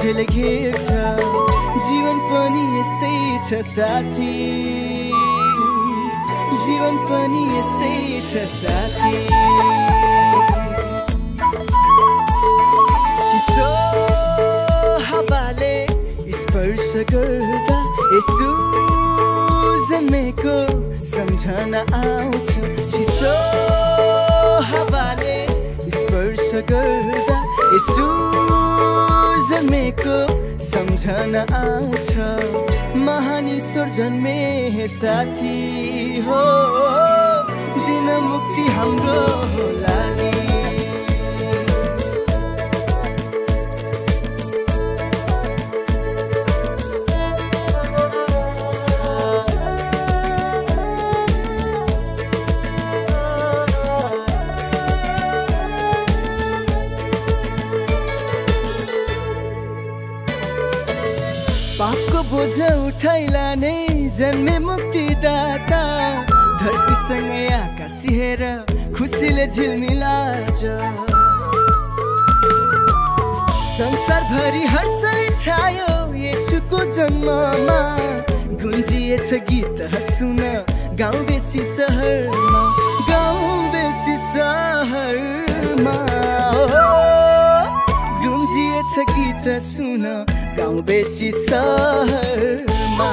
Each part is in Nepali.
दुःखले घेर्छ जीवन पनि यस्तै छ साथी जीवन पनि यस्तै छ साथी चिसो हावाले स्पर्श गर्दा यसो जन्मेको सम्झना आउँछ चिसो हावाले स्पर्श गर्दा यसो जन्मेको सम्झना आउँछ महान ईश्वर जन्मे हे साथी हो दिन मुक्ति हाम्रो लागि पापको बोझ उठाइलाने जन्मे मुक्तिदाता धरतीसँगै आकाश हेर खुसीले झिलमिलाछ संसारभरि हर्षै छायो येशूको जन्ममा गुन्जिएछ गीत सुन गाउँ बेसी सहरमा गुन्जिएछ गीत सुन गाउँ बेसी सहरमा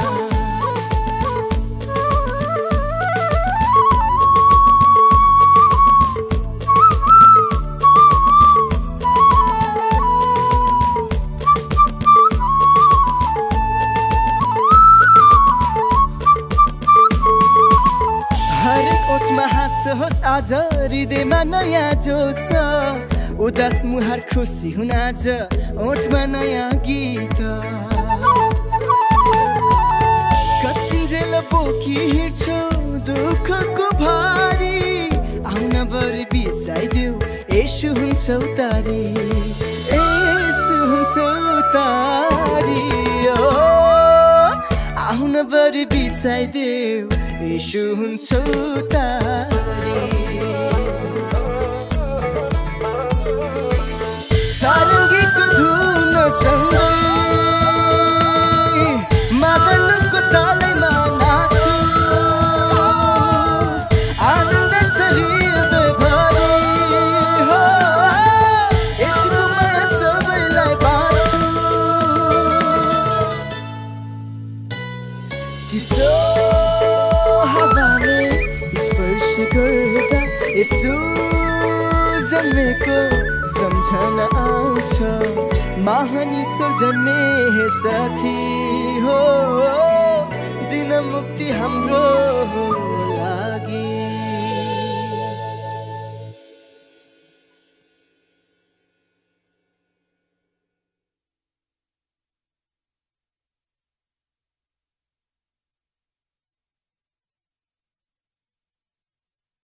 हरेक ओठमा हाँस होस् आज हृदयमा नयाँ जोस उदास मुहार खुसी हुन आज ओठमा नयाँ गीत कतिन्जेल बोकी हिँड्छौ दुःखको भारी आउन बरु बिसाइदेऊ यसो हुन्छ उतारी यसो हुन्छ उतारी आउन बरु बिसाइदेऊ यसो हुन्छ उतारी सारङ्गीको धुन सँगै मादलको तालैमा नाच्छु आनन्द छ हृदयभरि हो यसको माया सबैलाई बाँड्छु चिसो हावाले स्पर्श गर्दा यसो जन्मेको सम्झना आउँछ महान ईश्वर जन्मे हे साथी हो दिन मुक्ति हाम्रो हो